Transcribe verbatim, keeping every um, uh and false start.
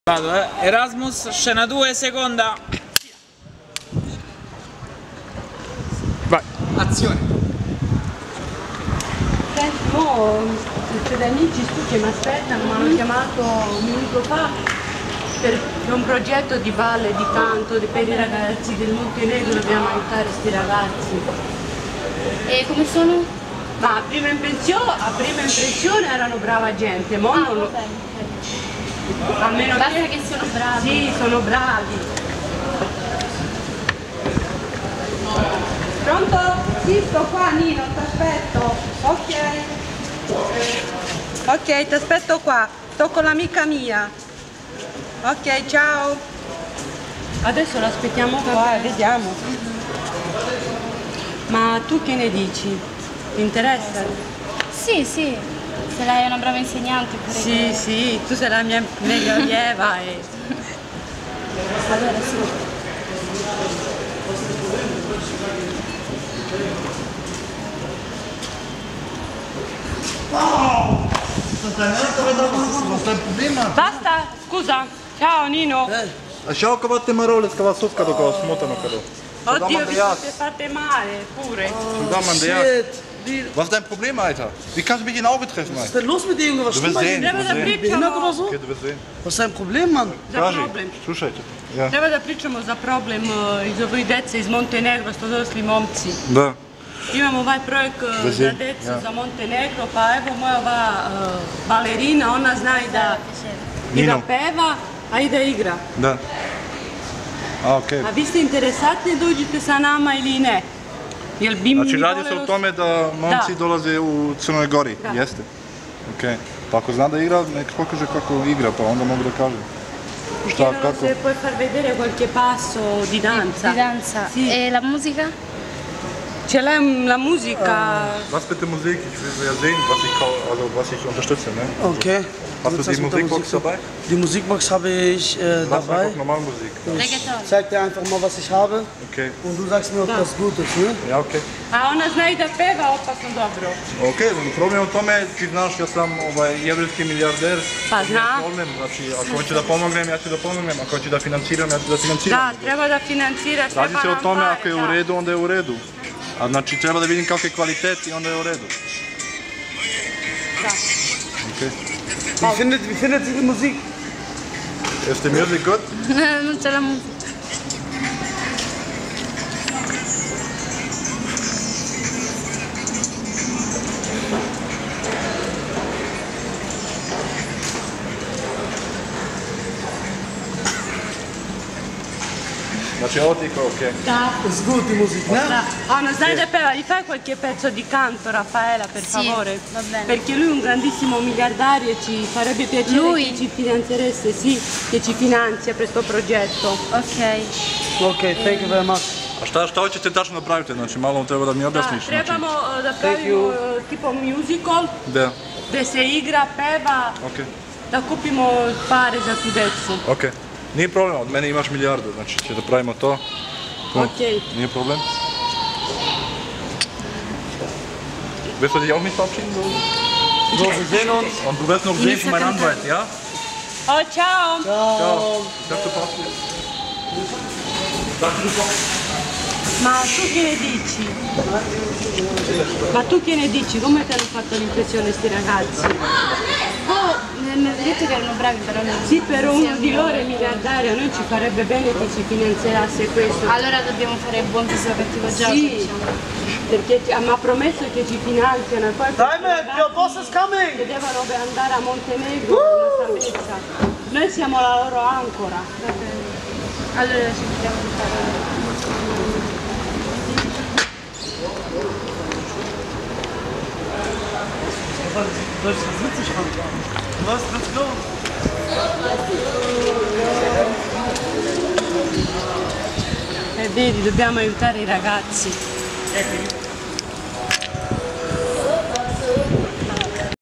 Vado, eh. Erasmus, scena due, seconda. Vai. Azione. Senti, mo c'è da amici su che mi aspettano, mi hanno chiamato un minuto fa per un progetto di ballo, di canto per i ragazzi del Montenegro, dobbiamo aiutare questi ragazzi. E come sono? Ma a prima impressione, a prima impressione erano brava gente, mo Ah, non lo... vabbè. A meno Basta che... che siano bravi. Sì, sono bravi. Pronto? Sì, sto qua Nino, ti aspetto. Ok. Ok, ti aspetto qua. Sto con l'amica mia. Ok, ciao. Adesso l'aspettiamo qua, vediamo. Ma tu che ne dici? Ti interessa? Sì, sì, se lei è una brava insegnante pure Sì, che... sì, tu sei la mia meglio allieva e... Allora sì. Basta, scusa. Ciao Nino. Lasciamo che vatte marole, che va sopra che lo smotano però. Oddio, vi siete fatte male, pure. Zusammen an der Was ist dein Problem, Alter? Wie kannst du mich in die Augen treffen, Was Alter? ist denn los mit dir, Junge? Was Du wirst stimmt sehen, bei du dir? Treba wirst da sehen. Behindert oder pričamo, so? Okay, du wirst sehen. Was ist dein Problem, Mann? za Kaži, problem. slušajte. Ja. Treba da pričamo za problem uh, iz ovih dece iz Montenegro, što dorasli momci. Da. Imamo ovaj projekt uh, Da za si, decu ja. za Montenegro, pa evo moja ova uh, balerina, ona zna i da, i da Nino. peva, a i da igra. Da. A, okej. A vi ste interesantni da uđete sa nama ili ne? Jel bi mi Znači radi se o voljelo- tome da momci Da. dolaze u Crnoj Gori, Da. jeste? Okej. Pa ako zna da igra, nek pokaže kako igra, pa onda mogu da kažem. Šta, Chiedono kako? se puoi far vedere qualche passo di danza. Di danza. Sì. E la musica? Ce l'hai la musica? Was mit der Musik? Ich will ja sehen, was ich, kau- also, was ich unterstütze, ne? Okay. Hast du willst die das mit der Musikbox Musik- dabei? Die Musikbox habe ich äh, Lass dabei. einfach normal Musik. Reggaeton. Ich zeig dir einfach mal, was ich habe Okej. und du sagst mir, ob das gut ist, ne? Ja, okej. A ona zna i da peva opasno dobro. Okej, problem u tome, ti znaš, ja sam ovaj jevrijski milijarder. Pa Nije znam. problem, znači ako hoće da pomognem, ja ću da pomognem, ako hoće da financiram, ja ću da financiram. Da, treba da financiraš, Radi treba se o nam tome, pare, ako je u da. redu, onda je u redu. A znači treba da vidim kakav je kvalitet i onda je u redu. Da. Okej. Wie findet, wie findet sie die Musik? Ist die Musik gut? Non c'è la musica. Znači ovo ti kao okej. Da, Ist gut, die Musik, ne? da. A ona zna i da peva, gli fai qualche pezzo di canto, Raffaela, per Sì, favore? va bene. Perché lui è un grandissimo miliardario e ci farebbe piacere Lui? che ci finanziereste, sì, che ci finanzia per questo progetto. Ok. Okay, thank you very much. A šta, šta hoćete tačno napraviti? Znači malo treba da mi Da, objasniš. Znači, trebamo eh, da pravimo eh, tipo musical, da, gde se igra, peva, okej. da kupimo pare za tu decu. Okej. Nije problem, od mene imaš milijardu, znači će da pravimo to. Komm, Okej. Nije problem. Willst du dich auch mit verabschieden? So? So, wir sehen uns. Und du wirst noch sehen von meinem Anwalt, ja? Oh, ciao! Ciao. Ich dachte, du passt jetzt. Dachte, du passt. Ma tu che ne dici? Ma tu che ne dici? Come ti hanno fatto l'impressione questi ragazzi? Oh, mi avete detto che erano bravi, però non... Sì, per uno di loro è miliardario, a noi ci farebbe bene che ci finanziasse questo. Allora dobbiamo fare buon viso cattivo gioco, Sì, diciamo. perché ci- mi ha promesso che ci finanziano e poi Diamond, your boss is che coming! devono andare a Montenegro con una salvezza. Noi siamo la loro ancora. Allora cerchiamo di fare... Das ist witzig, Mann. Was? Let's go! E vedi, dobbiamo aiutare i ragazzi.